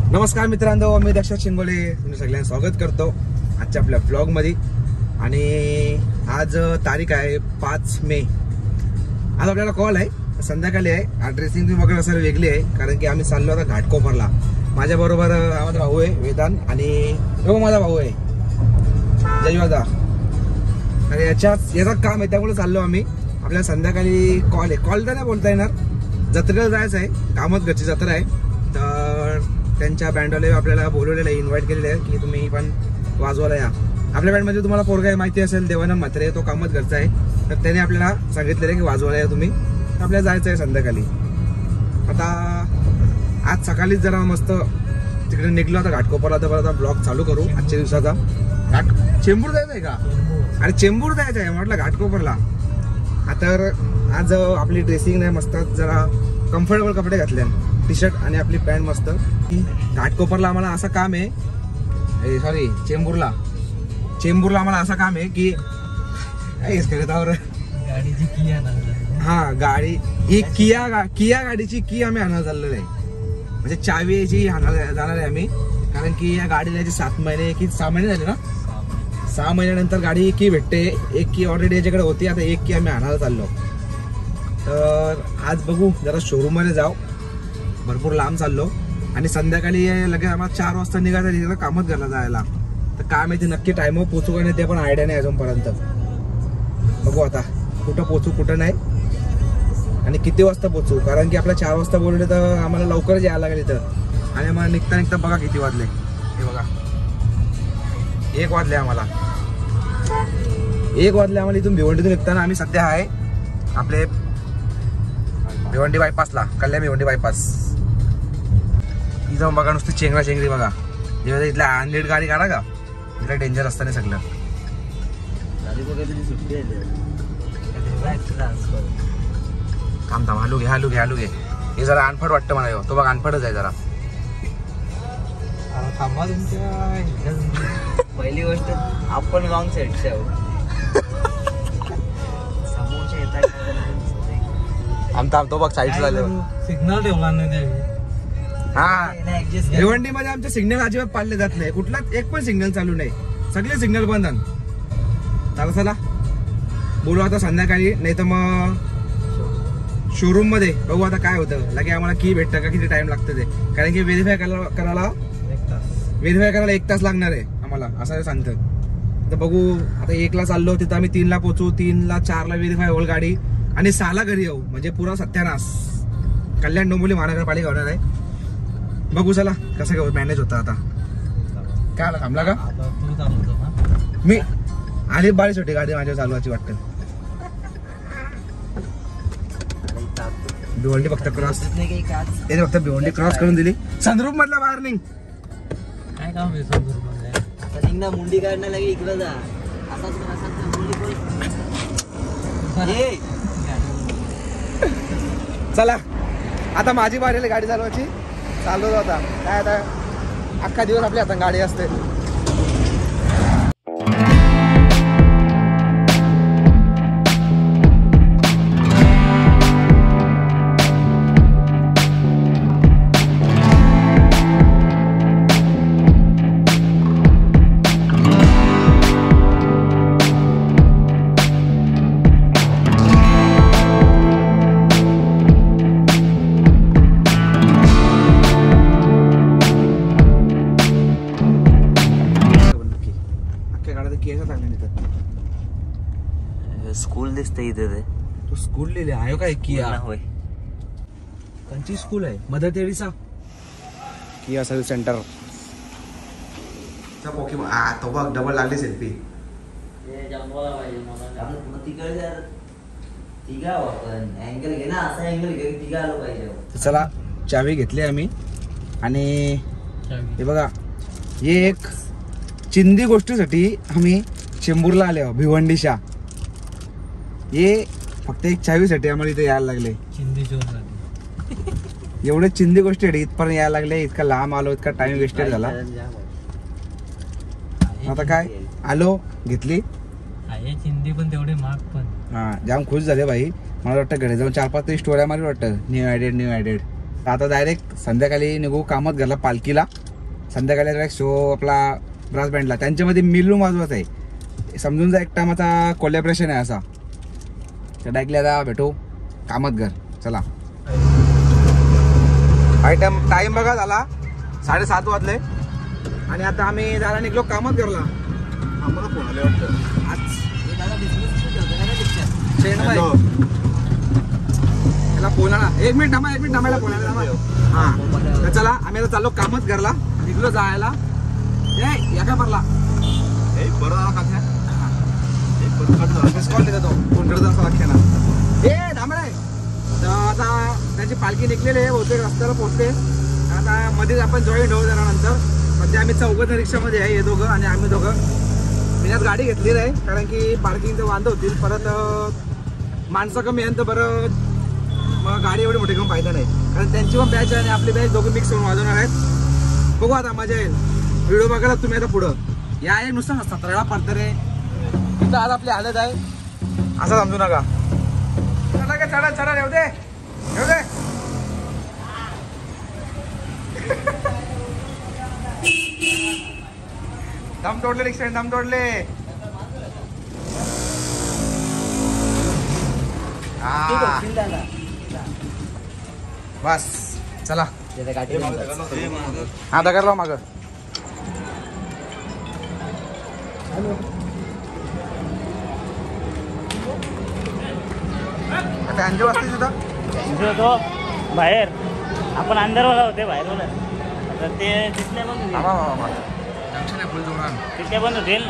नमस्कार मित्रांनो, मी दक्षिण शिंगोले तुम्ही सगळ्यांना स्वागत करतो आजच्या आपल्या ब्लॉग मध्ये। आणि आज तारीख आहे 5 मे। आज आपल्याला कॉल आहे, संध्याकाळी आहे। ड्रेसिंग तुम्ही बघत असाल वेगळी आहे, कारण की आम्ही चाललो आता घाटकोपरला। माझ्या बरोबर माझा भाऊ आहे वेदांत, आणि तो माझा भाऊ आहे जयवादा। आणि याचं काम आहे, त्यामुळे चाललो आम्ही। आपल्याला संध्याकाळी कॉल आहे, कॉल तर नाही बोलता येणार, जत्रेला जायचं आहे। कामतघरची जत्रा आहे, तर त्यांच्या बँडवाले आपल्याला बोलवलेलं आहे, इन्व्हाइट केलेलं आहे की तुम्ही पण वाजवायला या। आपल्या बँडमध्ये तुम्हाला पोरगा माहिती असेल, देवानंद म्हात्रे, तो कामतघरचा आहे। तर त्याने आपल्याला सांगितलेलं आहे की वाजवायला या तुम्ही, आपल्याला जायचं आहे संध्याकाळी। आता आज सकाळीच जरा मस्त तिकडे निघलो, आता घाटकोपरला। तर आता ब्लॉग चालू करू आजच्या दिवसाचा। चेंबूर जायचं आहे का? अरे चेंबूर जायचं आहे म्हटलं घाटकोपरला। तर आज आपली ड्रेसिंग नाही, मस्त जरा कम्फर्टेबल कपडे घातले, टी शर्ट आणि आपली पॅन्ट मस्त। घाटकोपरला आम्हाला असं काम आहे, सॉरी चेंबूरला आम्हाला असं काम आहे की गाडीची की गाडी ही किया गाडीची की आम्ही आणायला चाललेलो आहे। म्हणजे चावीची आणायला जाणार आहे आम्ही, कारण की या गाडीला 7 महिने की 6 महिने झाले ना, 6 महिन्यानंतर गाडी की भेटते। एक की ऑलरेडी याच्याकडे होती, आता एक की आम्ही आणायला चाललो। तर आज बघू, जरा शोरूम मध्ये जाऊ, भरपूर लांब चाललो। आणि संध्याकाळी लगेच आम्हाला 4 वाजता निघायचं तिथं कामतघरला जायला। तर काय माहिती नक्की टाइमवर पोहोचू का नाही ते पण आयडिया नाही अजूनपर्यंत। बघू आता कुठं पोहोचू कुठं नाही, आणि किती वाजता पोहोचू, कारण की आपल्या 4 वाजता बोलले तर आम्हाला लवकरच यायला लागेल इथं। आणि आम्हाला निघता बघा किती वाजले, हे बघा 1 वाजले आम्हाला। 1 वाजले आम्हाला इथून भिवंडीतून निघताना। आम्ही सध्या आहे आपले भिवंडी बायपासला, कल्याण भिवंडी बायपास। इथं बघा नुसती चेंगरा चेंगरी बघा। जेव्हा इथल्या अनलेट गाडी काढा का, इथला डेंजर असताना सगळं। थांब हालू घे। हे जरा अनफट वाटतं मला, तो बघ अनफटच आहे जरा। थांबा तुमच्या पहिली गोष्ट, आपण रॉंग साईडचे आहोत। समोरच्या येतात तो बघ साईड झालं, सिग्नल ठेवला नाही। भिवंडी मध्ये आमचे सिग्नल अजिबात पाळले जात नाही, कुठलाच एक पण सिग्नल चालू नाही, सगळे सिग्नल बंद। चला बोलू आता संध्याकाळी, नाही तर मग शोरूम मध्ये बघू आता काय होतं। लगे आम्हाला की भेटतं का, किती टाइम लागतं ते, कारण की व्हेरीफाय करायला 1 तास लागणार आहे आम्हाला, असं सांगतात। तर बघू आता 1 ला चाललो, तिथं आम्ही 3 ला पोहोचू, 3 ला 4 ला व्हेरीफाय होईल गाडी, आणि 6 ला घरी येऊ, म्हणजे पुरा सत्यानाश। कल्याण डोंबिवली महानगरपालिका होणार आहे। बघू चला कसं काय मॅनेज होतं। आता काय आला, थांबला का? मी आली बारीच होती गाडी माझ्या चालवायची वाटतं। भिवंडी फक्त क्रॉस, फक्त भिवंडी क्रॉस करून दिली। संदरूप मधला बाहेर निघ, काय काम आहे संदूर निघ मुंडी काढण्याला इकडे जा। चला आता माझी बारी गाडी चालवायची, चाललो आता। काय आता अख्खा दिवस आपल्या हातात गाडी असते। स्कूल दिसते इथे, तो स्कूल लिहिले आहे काय? किया होय, त्यांची स्कूल आहे, मदर टेरेसा किया सर्व्हिस सेंटर। तो बघ डबल लागली सेल्फी। चला चावी घेतली आम्ही, आणि हे बघा हे एक चिंदी गोष्टीसाठी आम्ही चेंबूरला आले आहोत, भिवंडीच्या। हे फक्त एक चावीसाठी आम्हाला इथे यायला लागले, एवढे चिंदी गोष्टी इथपर्यंत यायला लागले। इतका लांब आलो, इतका टाइम वेस्टेड झाला। आता काय आलो, घेतली चिंदी पण तेवढे महाग पण। जाम खुश झाले भाई। मला वाटतं घरी जाऊन 4-5 स्टोऱ्या मारली वाटतं, न्यू ॲडेड आता डायरेक्ट संध्याकाळी निघू कामतघरला पालखीला. संध्याकाळी डायरेक्ट शो आपला ब्रास बँडला. त्यांच्यामध्ये मिलून वाजवत आहे, समजून जा. एक टाइमाचा कोलॅबरेशन आहे असा. तर डायरेक्टली आता भेटू कामतघर. चला. टाइम बघा झाला 7:30 वाजले आणि आता आम्ही जरा निघलो कामतघरला. आम्हाला फोन आले वाटतं आज. त्याला फोन आला. एक मिनिट थांबायला फोन आला. हा तर चला आम्ही आता चाललो कामतघरला. निघलो जायला. या काय भरला कॉल देतो फोन करत असं वाक्य ना. थांबलाय तर आता त्यांची पालखी निघलेली आहे. बहुतेक रस्त्याला पोहोचते. आता मध्येच आपण जॉईंट होऊ जरा नंतर. म्हणजे आम्ही 4 रिक्षामध्ये आहे, हे दोघं आणि आम्ही दोघं. मी आज गाडी घेतलेली आहे कारण की पार्किंगचं वांदे होतील. परत माणसं कमी आहे तर बरं मग गाडी एवढी मोठी घेऊन फायदा नाही. कारण त्यांची पण बॅच आहे आणि आपली बॅच दोघं मिक्स होऊन वाजवणार आहेत. बघू आता मजा येईल. व्हिडिओ बघायला तुम्ही आता पुढं या. एक नुसतं नसतात तळा पडतं रे. इथं आज आपली हालत आहे असं समजू नका. चढा चढा येऊ दे येऊ दे. दम तोडले रिक्षा, दम तोडले. बस चला. हा दगड लाव माग. अंजू असते तिथं तो बाहेर. आपण अंदरवाला होते बाहेरवाला. तर ते तिथले पण जंक्शन आहे फुल जोरान. तिथले पण होतील.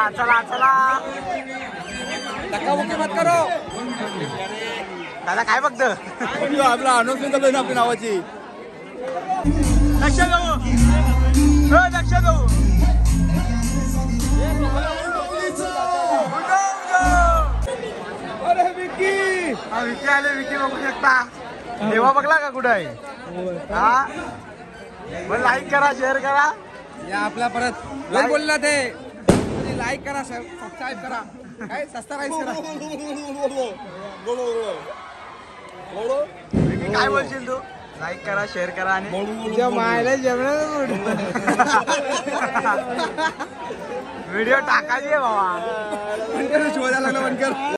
चला चला धक्काबुक्की मत करो. दादा काय बघत आपला अनाउन्समेंट चालू आहे ना आपल्या नावाची. लक्ष जाऊ लक्ष जाऊ अरे विकी विकी आले विकी बघू शकता. देवा बघला का कुठं आहे हा मग लाईक करा शेअर करा. या आपला परत लय बोलला ते लाईक करा सबस्क्राईब करा काय सबस्क्राईब करा. विकी काय बोलशील तू. लाईक करा शेअर करा आणि मायला जेवण व्हिडिओ टाकायचे बाबा. शोधायला लागला बनकर.